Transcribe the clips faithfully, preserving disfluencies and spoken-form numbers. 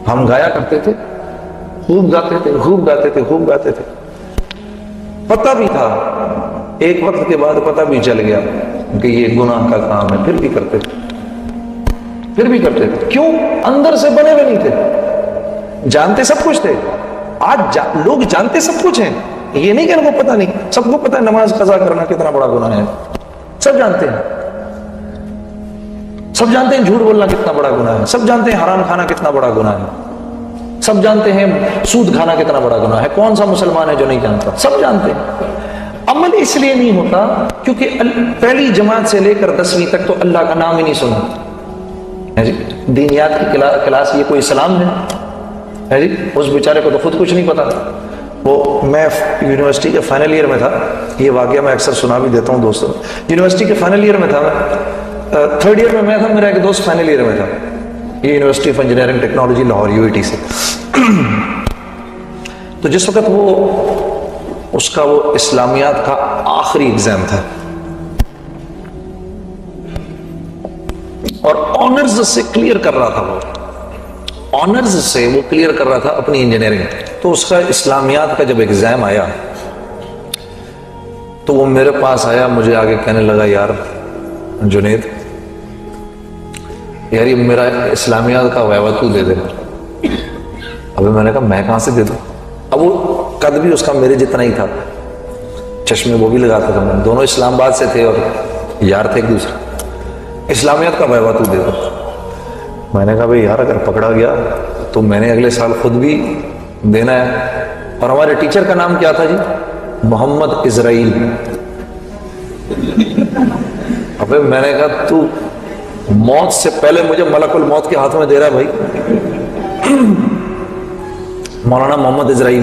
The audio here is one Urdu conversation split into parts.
ہم گایا کرتے تھے، خوب گاتے تھے خوب گاتے تھے خوب گاتے تھے پتہ بھی تھا، ایک وقت کے بعد پتہ بھی چل گیا کہ یہ گناہ کا کام ہے، پھر بھی کرتے تھے پھر بھی کرتے تھے کیوں؟ اندر سے بنے ہوئے نہیں تھے، جانتے سب کچھ تھے۔ آج جا لوگ جانتے سب کچھ ہیں، یہ نہیں کہ ان کو پتہ نہیں، سب کو پتہ ہے نماز قضا کرنا کتنا بڑا گناہ ہے، سب جانتے ہیں، سب جانتے ہیں جھوٹ بولنا کتنا بڑا گناہ ہے، سب جانتے ہیں حرام کھانا کتنا بڑا گناہ ہے، سب جانتے ہیں سود کھانا کتنا بڑا گناہ ہے۔ کون سا مسلمان ہے جو نہیں جانتا؟ سب جانتے ہیں۔ عمل اس لیے نہیں ہوتا کیونکہ پہلی جماعت سے لے کر دسویں تک تو اللہ کا نام ہی نہیں سنا ہے جی۔ دینیات کی کلاس یہ کوئی اسلام ہے جی؟ اس بیچارے کو تو خود کچھ نہیں پتا۔ وہ میں یونیورسٹی کے فائنل ایئر میں تھا، یہ واقعہ میں اکثر سنا بھی دیتا ہوں دوستوں، یونیورسٹی کے فائنل ایئر میں تھا، میں تھرڈ ایئر میں میں تھا، میرا ایک دوست فائنل ایئر میں تھا، یہ University of Engineering Technology Lahore U E T سے۔ تو جس وقت وہ اس کا وہ اسلامیات کا آخری ایگزام تھا اور آنرز سے کلیئر کر رہا تھا، وہ آنرز سے وہ کلیئر کر رہا تھا اپنی انجینئرنگ، تو اس کا اسلامیات کا جب ایگزام آیا تو وہ میرے پاس آیا، مجھے آگے کہنے لگا یار جنید یار یہ میرا اسلامیات کا ویوا تو دے دے۔ ابھی میں نے کہا میں کہاں سے دے دوں؟ اب وہ قد بھی اس کا میرے جتنا ہی تھا، چشمے وہ بھی لگاتا تھا، میں دونوں اسلام آباد سے تھے اور یار تھے ایک دوسرے، اسلامیات کا ویوا تو دے دو۔ میں نے کہا بھائی یار اگر پکڑا گیا تو میں نے اگلے سال خود بھی دینا ہے۔ اور ہمارے ٹیچر کا نام کیا تھا جی؟ محمد اسرائیل۔ ابھی میں نے کہا تو موت سے پہلے مجھے ملک الموت کے ہاتھ میں دے رہا ہے بھائی، مولانا محمد اسرائیل۔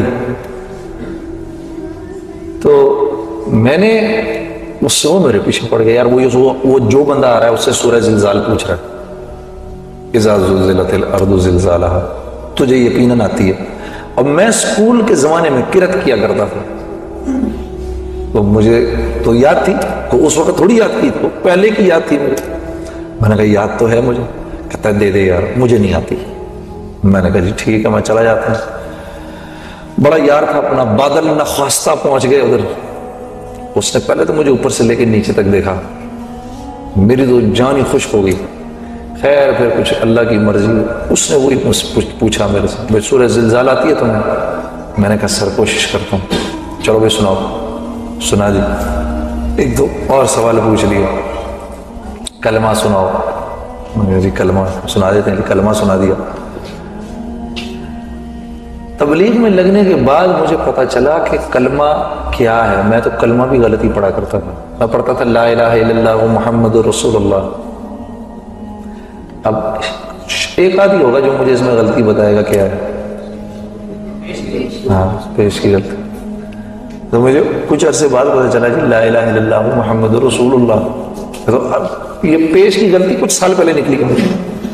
تو میں نے اس سے وہ میرے پیچھے پڑ گیا یار، وہ وہ جو بندہ آ رہا ہے اس سے سورہ زلزال پوچھ رہا ہے، اذا زلزلت الارض زلزالہا، تجھے یقیناً آتی ہے۔ اور میں اسکول کے زمانے میں قرأت کیا کرتا تھا تو مجھے تو یاد تھی، تو اس وقت تھوڑی یاد کی، تو پہلے کی یاد تھی مجھے۔ میں نے کہا یاد تو ہے مجھے، کہتا ہے دے دے یار مجھے نہیں آتی۔ میں نے کہا جی ٹھیک ہے میں چلا جاتا ہوں۔ بڑا یار تھا اپنا، بادل نخواستہ پہنچ گئے ادھر، اس نے پہلے تو مجھے اوپر سے لے کے نیچے تک دیکھا، میری تو جان ہی خوش ہو گئی۔ خیر پھر کچھ اللہ کی مرضی، اس نے وہی پوچھا میرے سے بھائی سورہ زلزال آتی ہے تمہیں؟ میں نے کہا سر کوشش کرتا ہوں۔ چلو بھائی سناؤ۔ سنا جی، ایک دو اور سوال پوچھ لیے، کلمہ سناؤ۔ میں نے کہا جی کلمہ سنا دیتے ہیں، کلمہ سنا دیا۔ تبلیغ میں لگنے کے بعد مجھے پتا چلا کہ کلمہ کیا ہے۔ میں تو کلمہ بھی غلطی پڑھا کرتا تھا، میں پڑھتا تھا لا الہ الا اللہ محمد رسول اللہ۔ اب ایک آدھی ہوگا جو مجھے اس میں غلطی بتائے گا کیا ہے؟ ہاں پیش کی غلطی۔ تو مجھے کچھ عرصے بعد پتا چلا کہ لا الہ الا اللہ محمد رسول اللہ، تو اب یہ پیش کی غلطی کچھ سال پہلے نکلی مجھے۔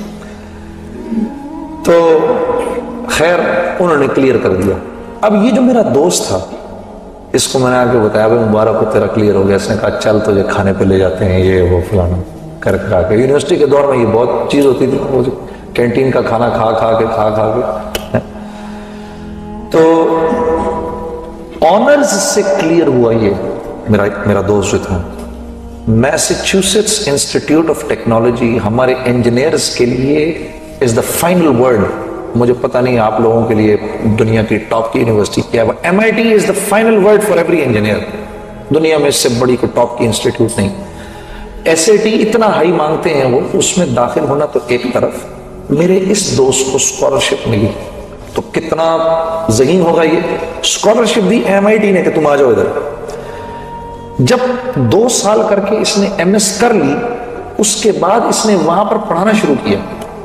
تو خیر انہوں نے کلیئر کر دیا۔ اب یہ جو میرا دوست تھا اس کو میں نے آ کے بتایا بھائی مبارک ہو تیرا کلیئر ہو گیا۔ اس نے کہا چل تجھے کھانے پہ لے جاتے ہیں، یہ وہ فلانا کر کرا کے۔ یونیورسٹی کے دور میں یہ بہت چیز ہوتی تھی، وہ کینٹین کا کھانا کھا کھا کے کھا کھا کے تو آنرز سے کلیئر ہوا۔ یہ میرا میرا دوست جو تھا، میساچیوسیٹس انسٹیٹیوٹ آف ٹیکنالوجی ہمارے انجینئرز کے لیے از دا فائنل ورڈ۔ مجھے پتہ نہیں آپ لوگوں کے لیے دنیا کی ٹاپ کی یونیورسٹی کیا ہے، M I T is the final word for every engineer. دنیا میں اس سے بڑی کوئی ٹاپ کی انسٹیٹیوٹ نہیں۔ ایس اے ٹی اتنا ہائی مانگتے ہیں وہ، اس میں داخل ہونا تو ایک طرف، میرے اس دوست کو اسکالرشپ ملی تو کتنا ذہین ہوگا یہ۔ اسکالرشپ دی ایم آئی ٹی نے کہ تم آ جاؤ ادھر۔ جب دو سال کر کے اس نے ایم ایس کر لی، اس کے بعد اس نے وہاں پر پڑھانا شروع کیا۔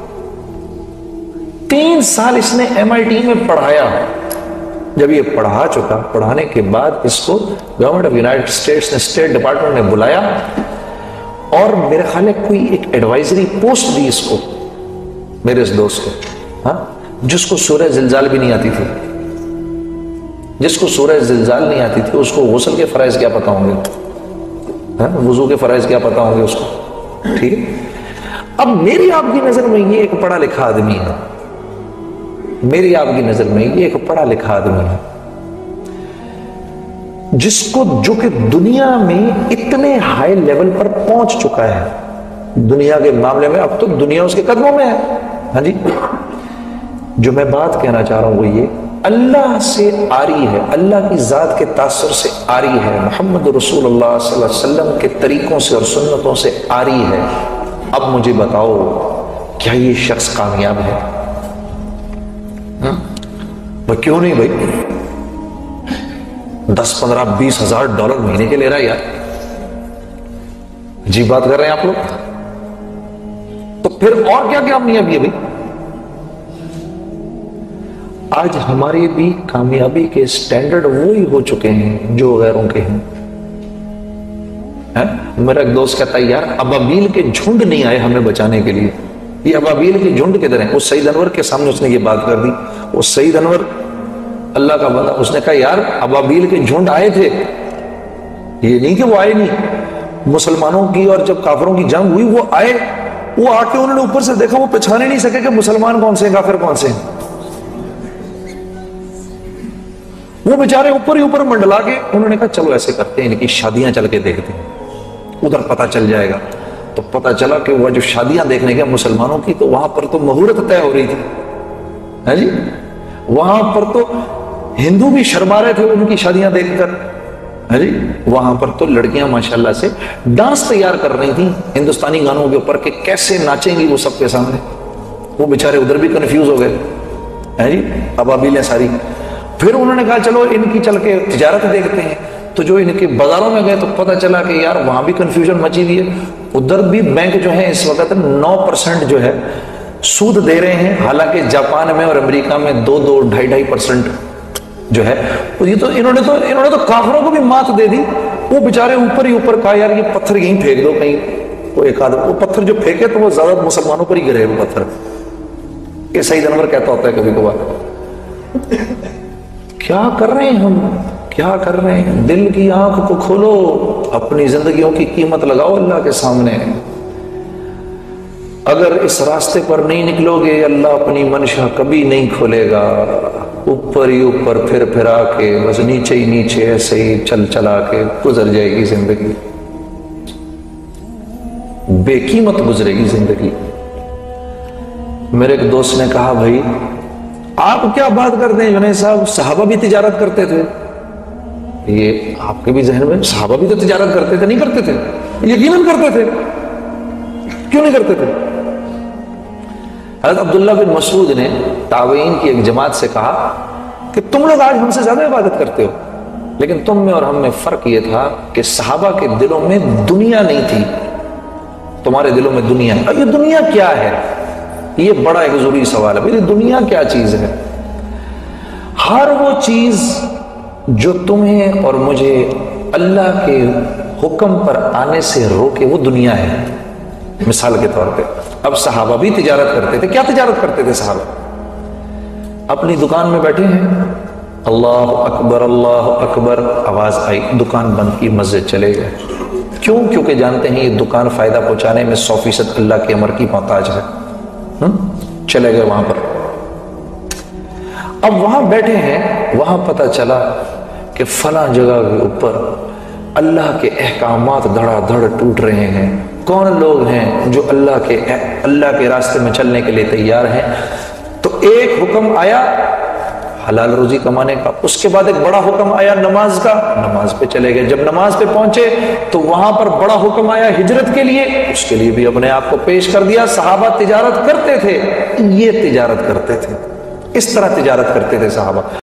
تین سال اس نے ایم آئی ٹی میں پڑھایا۔ جب یہ پڑھا چکا، پڑھانے کے بعد اس کو گورنمنٹ آف یونائٹڈ اسٹیٹس نے، اسٹیٹ ڈپارٹمنٹ نے بلایا اور میرے خیال ہے کوئی ایک ایڈوائزری پوسٹ دی اس کو، میرے اس دوست کو، ہاں جس کو سورہ زلزال بھی نہیں آتی تھی، جس کو سورہ زلزال نہیں آتی تھی، اس کو غسل کے فرائض کیا پتا ہوں گے، وضو کے فرائض کیا پتا ہوں گے اس کو، ٹھیک ہے۔ اب میری آپ کی نظر میں یہ ایک پڑھا لکھا آدمی ہے، میری آپ کی نظر میں یہ ایک پڑھا لکھا آدمی ہے جس کو جو کہ دنیا میں اتنے ہائی لیول پر پہنچ چکا ہے دنیا کے معاملے میں، اب تو دنیا اس کے قدموں میں ہے. ہاں جی، جو میں بات کہنا چاہ رہا ہوں وہ یہ، اللہ سے آری ہے، اللہ کی ذات کے تاثر سے آری ہے، محمد رسول اللہ صلی اللہ علیہ وسلم کے طریقوں سے اور سنتوں سے آری ہے. اب مجھے بتاؤ کیا یہ شخص کامیاب ہے؟ بھائی کیوں نہیں بھائی؟ دس پندرہ بیس ہزار ڈالر مہینے کے لے رہا ہے یار، عجیب بات کر رہے ہیں آپ لوگ. تو پھر اور کیا کامیابی ہے بھائی؟ آج ہماری بھی کامیابی کے سٹینڈرڈ وہی ہو چکے ہیں جو غیروں کے ہیں. میرا ایک دوست کہتا ہے یار ابابیل کے جھنڈ نہیں آئے ہمیں بچانے کے لیے. یہ ابابیل کے جھنڈ کدھر ہیں؟ وہ سعید انور کے سامنے اس نے یہ بات کر دی. وہ سعید انور اللہ کا بندہ، اس نے کہا یار ابابیل کے جھنڈ آئے تھے، یہ نہیں کہ وہ آئے نہیں. مسلمانوں کی اور جب کافروں کی جنگ ہوئی وہ آئے، وہ آ کے انہوں نے اوپر سے دیکھا، وہ پہچانے نہیں سکے کہ مسلمان کون سے ہیں کافر کون سے ہیں. وہ بیچارے اوپر ہی اوپر منڈلا کے انہوں نے کہا چلو ایسے کرتے ہیں ان کی شادیاں چل کے دیکھتے ہیں، ادھر پتہ چل جائے گا. تو پتہ چلا کہ وہ جو شادیاں دیکھنے گیا مسلمانوں کی، تو وہاں پر تو مہورت طے ہو رہی تھی. ہے جی، وہاں پر تو ہندو بھی شرما رہے تھے ان کی شادیاں دیکھ کر. ہے جی، وہاں پر تو لڑکیاں ماشاءاللہ سے ڈانس تیار کر رہی تھیں ہندوستانی گانوں کے اوپر کہ کیسے ناچیں گی وہ سب کے سامنے. وہ بیچارے ادھر بھی کنفیوز ہو گئے. ہے جی، ابابیلیں ساری. پھر انہوں نے کہا چلو ان کی چل کے تجارت دیکھتے ہیں. تو جو ان کے بازاروں میں گئے تو پتہ چلا کہ یار وہاں بھی کنفیوژن مچی ہوئی ہے. ادھر بھی بینک جو ہے اس وقت نو پرسنٹ جو ہے سود دے رہے ہیں، حالانکہ جاپان میں اور امریکہ میں دو دو ڈھائی ڈھائی پرسنٹ جو ہے. یہ تو انہوں نے تو انہوں نے تو کافروں کو بھی مات دے دی. وہ بیچارے اوپر ہی اوپر کہا یار یہ پتھر یہیں پھینک دو کہیں. وہ ایک آدھ وہ پتھر جو پھینکے تو وہ زیادہ مسلمانوں پر ہی گرے وہ پتھر. یہ سعید انور کہتا ہوتا ہے کبھی کبھار کیا کر رہے ہیں ہم، کیا کر رہے ہیں؟ دل کی آنکھ کو کھولو، اپنی زندگیوں کی قیمت لگاؤ اللہ کے سامنے. اگر اس راستے پر نہیں نکلو گے اللہ اپنی منشا کبھی نہیں کھولے گا. اوپر ہی اوپر پھر پھرا کے بس نیچے ہی نیچے ایسے ہی چل چلا کے گزر جائے گی زندگی، بے قیمت گزرے گی زندگی. میرے ایک دوست نے کہا بھائی آپ کیا بات کرتے ہیں جنید صاحب، صحابہ بھی تجارت کرتے تھے. یہ آپ کے بھی ذہن میں صحابہ بھی تو تجارت کرتے تھے؟ نہیں کرتے تھے؟ یقیناً کرتے تھے. کیوں نہیں کرتے تھے؟ حضرت عبداللہ بن مسعود نے تابعین کی ایک جماعت سے کہا کہ تم لوگ آج ہم سے زیادہ عبادت کرتے ہو، لیکن تم میں اور ہم میں فرق یہ تھا کہ صحابہ کے دلوں میں دنیا نہیں تھی، تمہارے دلوں میں دنیا ہے. یہ دنیا کیا ہے؟ یہ بڑا ایک ضروری سوال ہے. یہ دنیا کیا چیز ہے؟ ہر وہ چیز جو تمہیں اور مجھے اللہ کے حکم پر آنے سے روکے وہ دنیا ہے. مثال کے طور پہ اب صحابہ بھی تجارت کرتے تھے. کیا تجارت کرتے تھے صحابہ؟ اپنی دکان میں بیٹھے ہیں، اللہ اکبر اللہ اکبر، آواز آئی، دکان بند کی، مسجد چلے گئے. کیوں؟ کیونکہ جانتے ہیں یہ دکان فائدہ پہنچانے میں سو فیصد اللہ کے امر کی محتاج ہے. چلے گئے وہاں پر. اب وہاں بیٹھے ہیں، وہاں پتہ چلا کہ فلاں جگہ کے اوپر اللہ کے احکامات دھڑا دھڑ ٹوٹ رہے ہیں. کون لوگ ہیں جو اللہ کے اللہ کے راستے میں چلنے کے لیے تیار ہیں؟ تو ایک حکم آیا حلال روزی کمانے کا، اس کے بعد ایک بڑا حکم آیا نماز کا، نماز پہ چلے گئے. جب نماز پہ پہنچے تو وہاں پر بڑا حکم آیا ہجرت کے لیے، اس کے لیے بھی اپنے آپ کو پیش کر دیا. صحابہ تجارت کرتے تھے، یہ تجارت کرتے تھے، اس طرح تجارت کرتے تھے صحابہ.